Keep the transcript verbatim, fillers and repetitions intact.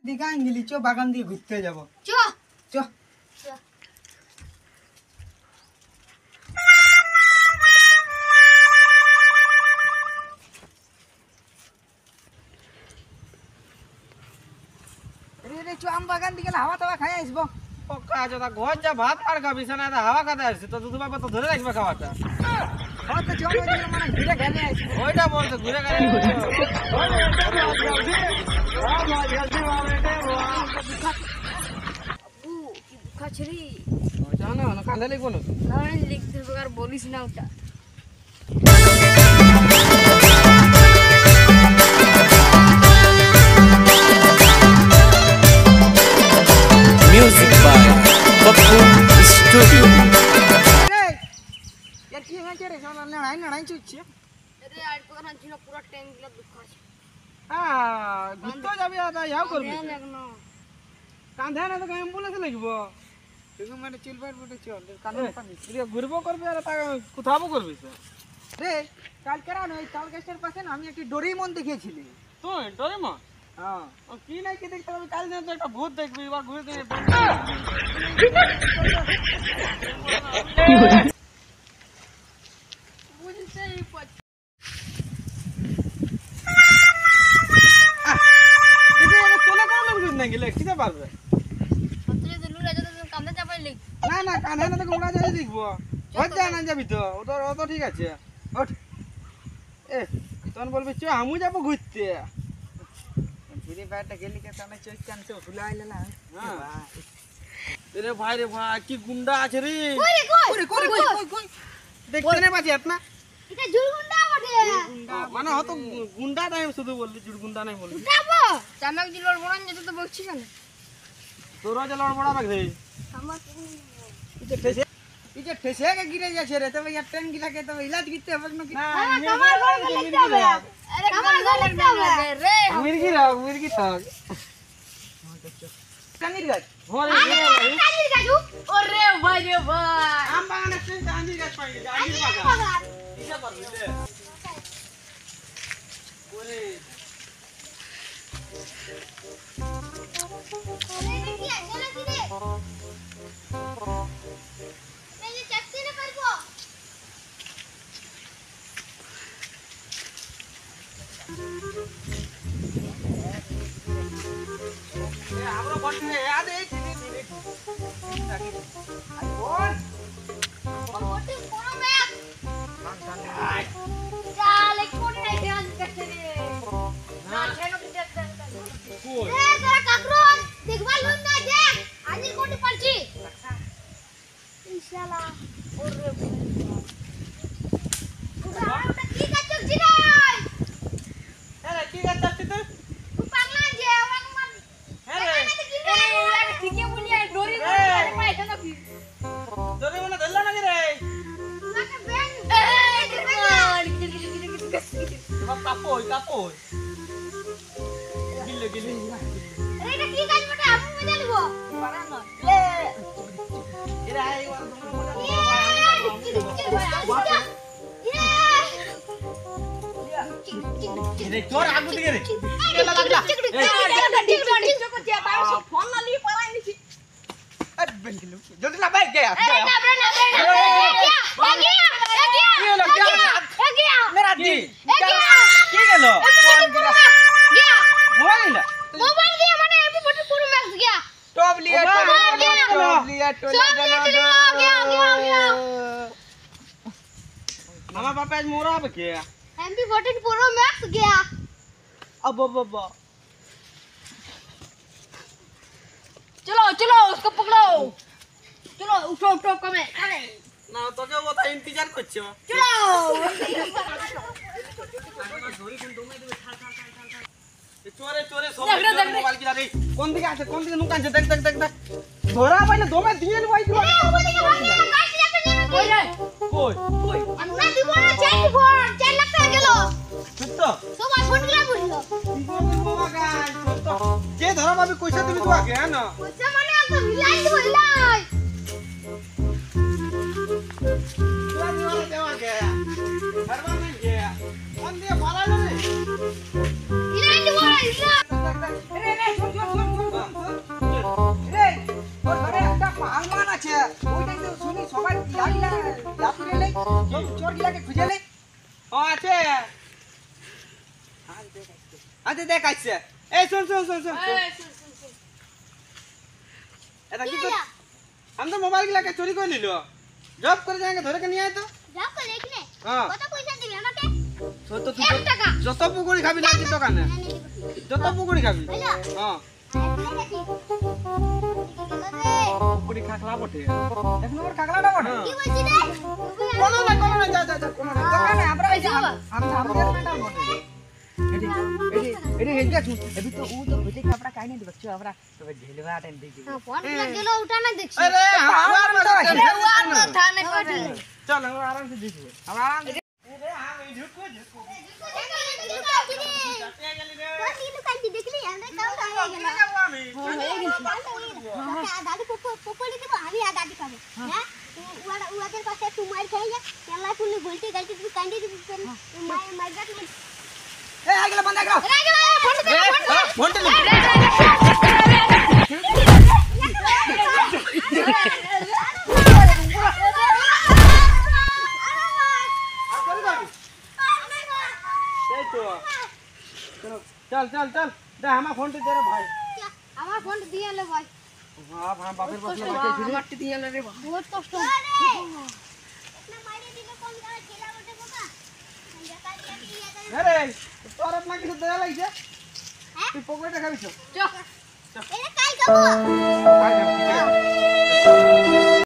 দিঘা গেলি চ বাগান দিয়ে ঘুরতে যাব চ চ রে রে চ আম বাগান দিকে হাওয়া টাওয়া খাই আসবো পক্কা যা ঘর যা ভাত আর খাবি না হাওয়া খাতে আসছি তো দুধ বাবা তো ধরে রাখবে খাওয়াটা হ্যাঁ তো চল ওই দিকে মানে ঘুরে গেলে আসবো ওইটা বলতে ঘুরে গেলে খাছরি জানো না কান্দে লিখবো না না লিখতে হবে আর বলিস না ওটা Music by Pappu Studio. রে यार কি হয়েছে রে জানা লড়াই লড়াই চলছে আরে আর কোন ছিল পুরো ট্যাঙ্ক গুলো দুঃখ আছে হ্যাঁ ঘুরতে যাবি আর ইয়াও করবি দেখ লাগনো কান্দে না তো অ্যাম্বুলেন্স লাগবো তুমি মানে চিলবার বটে চল কানে পানি ঘুরবো করবি আর তা কোথাও করবি রে কাল কেন ওই তাল গাছের পাশে না আমি একটি ডোরেমন দেখেছিলি তুই ডরে মা হ্যাঁ কি নাই কি দেখতে পাবি কাল দিন তো একটা ভূত দেখবি বা ঘুরে দিয়ে বুঝতেই পারছি এটা আমি চলে কোন বুঝুন না গেলে কিতে পারবে সত্যি তো লুলা যত কান্দে চাপাই লিখ না না কাঁধে না তো উড়া যাই দেখবো ওই যা না যাবি তো ও তো ও তো ঠিক আছে ওঠ এ তখন বলবি চ আমু যাবো ঘুরতে ধীরে বাইরটা গেলি কে তাহলে চোখ কানছে ভুলে আইলে না হ্যাঁ রে ভাই রে ভাই কি গুন্ডা আছে রে কই কই কই কই কই কই দেখতে না পাচ্ছি না এটা জুলগুন্ডা বটে মানে হয়তো গুন্ডা নাই শুধু বললি জুড় গুন্ডা নাই বললি যাবো চামাক দিলর বড়ান যেতে তো বলছিস না তোরা যে লড় বড়া রাখ দে আমার ইতে ঠেসে ইতে ঠেসে কে গিরে যাচ্ছে রে তবে ইয়ার ট্রেন গিলা কে তবে ইলাজ করতে হবে না কি আমার ঘর লিখতে হবে আরে আমার ঘর লিখতে হবে রে মির্গি রাখ মির্গি থাক কানির গাছ হরে কানির গাজু ওরে ভাই রে ভাই আম বাগানে সেই কান্দি গাছ পাই গেছে আন্দির বাগান এটা পারবি রে ওরে ওরে কি গেলে কি রে এই যে চাকতি না পারবো আমরা বটে আদে ধীরে ধীরে বল ওটি কোন ম্যাপ চাল এক কোটি নাই ধ্যান করতে রে না কেন কি দেখতে কই এ তোরা কাকরন দেখবা লুন না দেখ আজির কোটি পারছি ইনশাআল্লাহ ওরে ওটা কি কাজ চলছি রে আরে কি গাছ আছে তুই তুই পাগলা যে আমার মান হ্যাঁ এই ঠিকই বলি আর ডরি ধরে পাইছ না কি তোরে মনে ধরলা নাকি রে লাগে ব্যাং এই তোমার কাপড় কাপড় গিলে গিলে এটা কি কাজ বটে আমি মজা নিব পারা না লে এরা এই ওর তোমার রে তোর আগু দিকে রে কেলা লাগলা আরে বেঙ্গলু জলদি না ভাই গয়া মেরা দি কি গেল মোবাইল টপ লিয়া টপ লিয়া আমার বাপা আজ মোরা হবে কে अब अब अब चलो चलो उसको पकड़ो चलो उठो उठो कमे कमे না তোকে কথা ইন্তজার করছো चलो চোরে চোরে সব মোবাইল কিরা রে কোন দিকে আছে কোন দিকে নুকানছে দেখ দেখ দেখ দেখ ধরা পাইলে দমে দিয়ে নিবাই দিবা কই রে কই কই আমরা দিব না চাই ফোন চার লাখ টাকা গেল সত্য সবাই ফোন গুলা বুঝলো যে ধরা পাবি কইছা দিবি তোমাকে হ্যাঁ না কইছে মানে তো হিলাই দিব হিলাই তোরা দিওয়ালে দেওয়া গে ধরবা নাই গে কোন দিয়ে পালালো রে হিলাই দিব না রে রে শোন শোন শোন নাকি চোর গিলাকে খুঁজে লে ও আছে আচ্ছা দেখ আসছে এই শুন শুন শুন শুন শুন। এই, শুন, শুন, শুন। এটা কি কর আমি তো মোবাইল গুলাকে চুরি করে নিল জব করে যাকে ধরে কে নিয়ে আয় তো যাও করে দেখলে হ্যাঁ কত পয়সা দিবি আমাকে তো তো তুই এক টাকা। যত পুকুরি খাবি না কি দোকানে যত পুকুরি খাবি হ্যাঁ পুকুরি খাখলা বটে এক নম্বর কাকলাটা বড় কি বলছিস রে কোনো না কোনো না যা যা যা কোনো না দোকানে আমরা এই যে আমরা আমাদের ম্যাডাম বটে এডি এডি এডি হেজা ছু এবি তো ও তো খুঁজে আমরা কাই নাই দেখছো আমরা তো ঝেলবা টাইম দেই দিব ফোন করে গেল উঠা না দেখছি আরে আমার তো মাথা আছে। থানে করে চল আমরা আরাম সে দেখব আমরা আরাম আরে হ্যাঁ এই ঝুকো ঝুকো দেখলি আমরা কাউটা হয়ে গেল আমি দাদি পকড়ি দেবো আমি আর দাদি খাবো হ্যাঁ উয়াদের কাছে একটু মার খাই যা কেলা কুলি গুলটি গালটি তুমি কান্দি দিবি মার মার গাট এই আগলা বন্ধ আগলা ফোনটা নে এই তো চল চল চল দে আমার ফোনটা দে রে ভাই আমার ফোন দিয়ে এলো ভাই হ্যাঁ ভাই বাপের বসলে বসে মাটি দিয়ে এলো রে বাবা। বহুত কষ্ট না মারি দিলে কোন গাড়ি খেলা ওঠে বাবা আরে তোর আপনা কিছু দেয়া লাগছে তুই পকেটে খাবিছ চল। এটা কাই খাবো খাই না ঠিক আছে